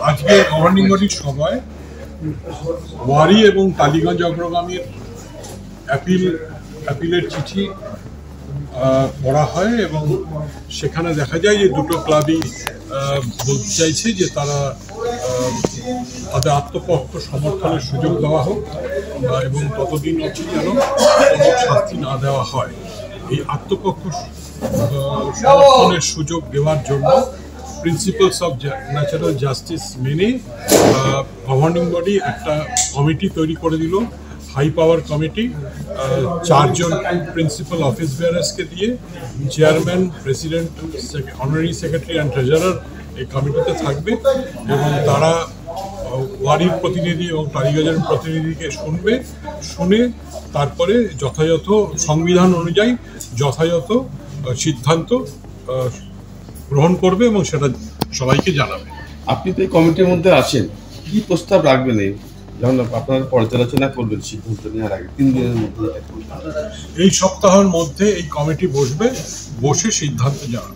আজকে গভর্নিং বডির সভায় ওয়ারি এবং টালিগঞ্জ অগ্রগামীর অ্যাপিলের চিঠি পড়া হয় এবং সেখানে দেখা যায় যে দুটো ক্লাবই বলতে চাইছে যে তারা তাদের আত্মপক্ষ সমর্থনের সুযোগ দেওয়া হোক এবং ততদিন অবধি যেন কোনো শাস্তি না দেওয়া হয়। এই আত্মপক্ষ সমর্থনের সুযোগ দেওয়ার জন্য প্রিন্সিপালস অফ ন্যাচারাল জাস্টিস মেনে গভর্নিং বডি একটা কমিটি তৈরি করে দিল, হাই পাওয়ার কমিটি, 4 জন প্রিন্সিপাল অফিস বেয়ারার্সকে দিয়ে, chairman, president, honorary secretary and treasurer এই কমিটিতে থাকবে এবং তারা ওয়ারির প্রতিনিধি এবং টালিগঞ্জের প্রতিনিধিকে শুনে তারপরে যথাযথ সংবিধান অনুযায়ী যথাযথ সিদ্ধান্ত গ্রহণ করবে এবং সেটা সবাইকে জানাবে। আপনি তো এই কমিটির মধ্যে আছেন, কি প্রস্তাব রাখবেন যখন আপনারা পর্যালোচনা করবেন সিদ্ধান্ত নেওয়ার আগে? 3 দিনের মধ্যে এই সপ্তাহের মধ্যে এই কমিটি বসে সিদ্ধান্ত জানাবে।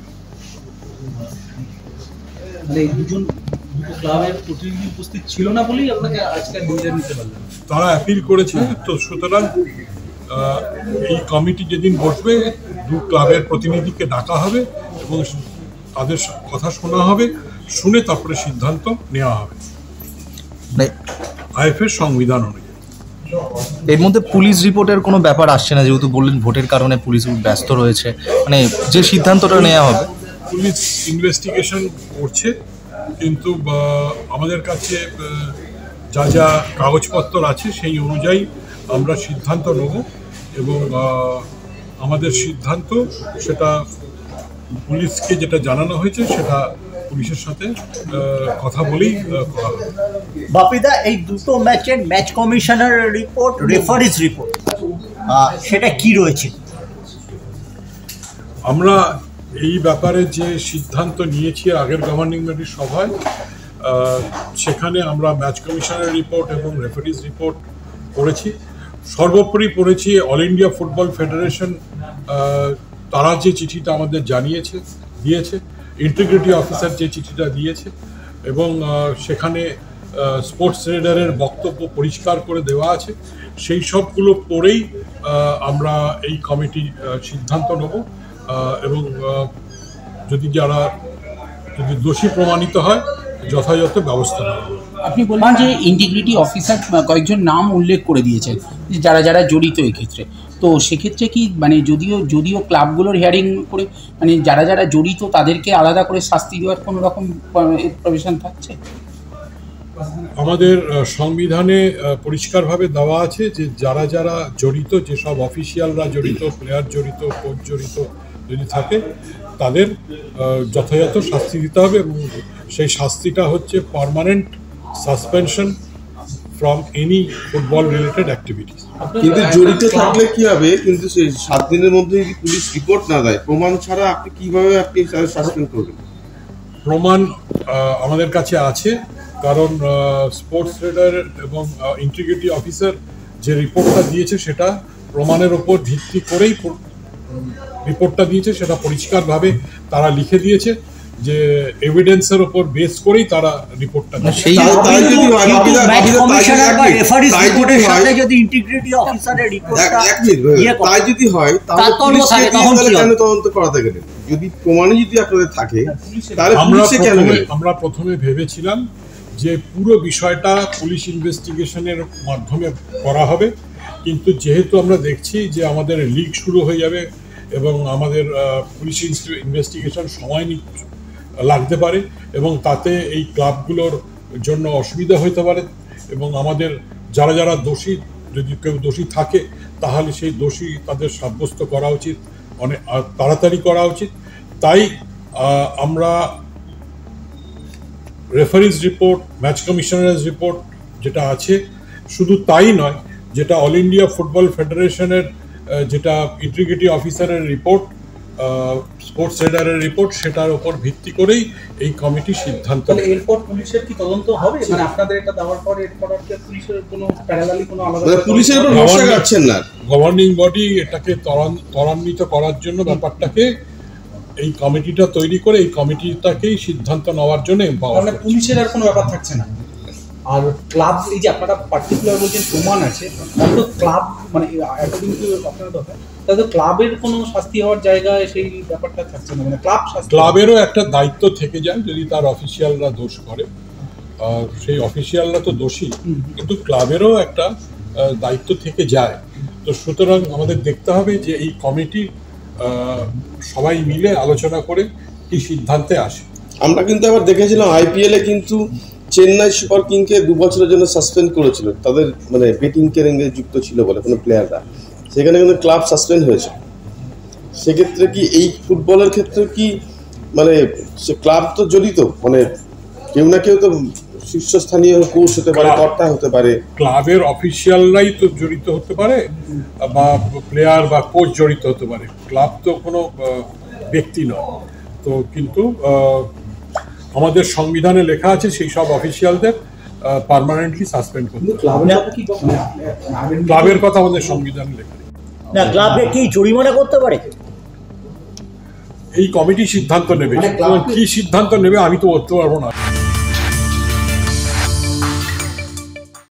দুজন ক্লাবের প্রতিনিধি উপস্থিত ছিল না বলেই আপনাকে আজকে নিতে পারলেন। তারা অ্যাপিল করেছে, তো সুতরাং এই কমিটি যেদিন বসবে 2 ক্লাবের প্রতিনিধিকে ডাকা হবে এবং তাদের কথা শোনা হবে, শুনে তারপরে সিদ্ধান্ত নেওয়া হবে আইএফএর সংবিধান অনুযায়ী। এর মধ্যে পুলিশ রিপোর্টের কোনো ব্যাপার আসছে না, যেহেতু বললেন ভোটের কারণে পুলিশ ব্যস্ত রয়েছে, মানে যে সিদ্ধান্তটা নেওয়া হবে? পুলিশ ইনভেস্টিগেশন করছে, কিন্তু আমাদের কাছে যা যা কাগজপত্র আছে সেই অনুযায়ী আমরা সিদ্ধান্ত নেব এবং আমাদের সিদ্ধান্ত সেটা পুলিশকে যেটা জানানো হয়েছে সেটা পুলিশের সাথে কথা বলেই করা হবে। বাপিদা, এই দুটো ম্যাচের match commissioner report, referees report, সেটা কি রয়েছে? আমরা এই ব্যাপারে যে সিদ্ধান্ত নিয়েছি আগের গভর্নিং বডির সভায়, সেখানে আমরা ম্যাচ কমিশনার রিপোর্ট এবং রেফারিজ রিপোর্ট পড়েছি। সর্বোপরি পড়েছি অল ইন্ডিয়া ফুটবল ফেডারেশন, তারা যে চিঠিটা আমাদের দিয়েছে, ইন্টিগ্রিটি অফিসার যে চিঠিটা দিয়েছে এবং সেখানে স্পোর্টস রেডারের বক্তব্য পরিষ্কার করে দেওয়া আছে, সেই সবগুলো পড়েই আমরা এই কমিটি সিদ্ধান্ত নেব এবং যদি দোষী প্রমাণিত হয় যথাযথ ব্যবস্থা নেওয়া হবে। আপনি বললেন যে ইন্টিগ্রিটি অফিসার কয়েকজন নাম উল্লেখ করে দিয়েছেন যারা যারা জড়িত এক্ষেত্রে, তো সেক্ষেত্রে কি মানে যদিও ক্লাবগুলোর হিয়ারিং করে মানে যারা যারা জড়িত তাদেরকে আলাদা করে শাস্তি দেওয়ার কোনো রকম প্রভিশন থাকছে? আমাদের সংবিধানে পরিষ্কারভাবে দেওয়া আছে যে যারা যারা জড়িত, যেসব অফিসিয়ালরা জড়িত, প্লেয়ার জড়িত, কোচ জড়িত যদি থাকে তাদের যথাযথ শাস্তি দিতে হবে এবং সেই শাস্তিটা হচ্ছে permanent suspension from any football related activities. কিন্তু জড়িত থাকলে কি হবে? কিন্তু সেই 7 দিনের মধ্যে যদি পুলিশ রিপোর্ট না দেয়, প্রমাণ ছাড়া আপনি কিভাবে সাসপেন্ড করবেন? প্রমাণ আমাদের কাছে আছে, কারণ স্পোর্টস রেডার এবং ইন্টিগ্রিটি অফিসার যে রিপোর্টটা দিয়েছে সেটা প্রমাণের ওপর ভিত্তি করেই রিপোর্টটা দিয়েছে, সেটা পরিষ্কারভাবে তারা লিখে দিয়েছে যে এভিডেন্সের ওপর বেস করেই তারা রিপোর্টটা দিয়েছে। তাই যদি হয় তাহলে তদন্ত করাতে গেলেন, যদি প্রমাণে যদি আপনাদের থাকে তাহলে আমরা প্রথমে ভেবেছিলাম যে পুরো বিষয়টা পুলিশ ইনভেস্টিগেশনের মাধ্যমে করা হবে, কিন্তু যেহেতু আমরা দেখছি যে আমাদের লিগ শুরু হয়ে যাবে এবং আমাদের পুলিশ ইনভেস্টিগেশন সময় লাগতে পারে এবং তাতে এই ক্লাবগুলোর জন্য অসুবিধা হতে পারে এবং আমাদের যারা যারা দোষী, যদি কেউ দোষী থাকে তাহলে সেই দোষী তাদের সাব্যস্ত করা উচিত, অনেক তাড়াতাড়ি করা উচিত। তাই আমরা রেফারিজ রিপোর্ট, ম্যাচ কমিশনারের রিপোর্ট যেটা আছে, শুধু তাই নয়, যেটা অল ইন্ডিয়া ফুটবল ফেডারেশনের যেটা ইন্টিগ্রিটি অফিসারের রিপোর্ট, স্পোর্টস রেডারের রিপোর্ট, সেটার উপর ভিত্তি করেই এই কমিটি সিদ্ধান্ত। এরপর পুলিশের কি তদন্ত হবে? মানে আপনাদের এটা দেওয়ার পর এরপর আর পুলিশের কোনো প্যারালালি কোনো আলাদা পুলিশের উপর ভরসা রাখছেন না? গভর্নিং বডি এটাকে ত্বরান্বিত করার জন্য ব্যাপারটাকে এই কমিটিটা তৈরি করে এই কমিটিটাকেই সিদ্ধান্ত নেওয়ার জন্য এম্পাওয়ার তাহলে পুলিশের আর কোনো ব্যাপার থাকছে না। আর ক্লাব, এই যে আপনারা পার্টিকুলার বলছেন প্রমাণ আছে, তাহলে তো ক্লাব মানে অ্যাকর্ডিং টু আপনারা কথা, তাহলে তো ক্লাবের কোনো শাস্তি হওয়ার জায়গায় সেই ব্যাপারটা থাকছে না, মানে ক্লাবেরও একটা দায়িত্ব থেকে যায় যদি তার অফিসিয়ালরা দোষ করে, সেই অফিসিয়ালরা তো দোষী, কিন্তু ক্লাবেরও একটা দায়িত্ব থেকে যায়। তো সুতরাং আমাদের দেখতে হবে যে এই কমিটি সবাই মিলে আলোচনা করে কি সিদ্ধান্তে আসে। আমরা কিন্তু আবার দেখেছিলাম আইপিএলে কিন্তু চেন্নাই সুপার কিংকে 2 বছরের জন্য সাসপেন্ড করেছিল, তাদের মানে বেটিং কেরেঙ্গে যুক্ত ছিল বলে কোনো প্লেয়াররা, সেখানে কিন্তু ক্লাব সাসপেন্ড হয়েছে। সেক্ষেত্রে কি এই ফুটবলের ক্ষেত্রে কি মানে সে ক্লাব তো জড়িত, মানে কেউ না কেউ তো শীর্ষস্থানীয় কোচ হতে পারে, কর্তা হতে পারে, ক্লাবের অফিসিয়ালরাই তো জড়িত হতে পারে বা প্লেয়ার বা কোচ জড়িত হতে পারে, ক্লাব তো কোনো ব্যক্তি নয়। তো কিন্তু আমাদের সংবিধানে লেখা আছে সেই সব অফিসিয়ালদের পার্মানেন্টলি সাসপেন্ড করতে হবে। ক্লাবের কথা আমাদের সংবিধানে লেখা নেই। না, ক্লাবকে কি জরিমানা করতে পারে? এই কমিটি সিদ্ধান্ত নেবে, কি সিদ্ধান্ত নেবে আমি তো বলতে পারবো না।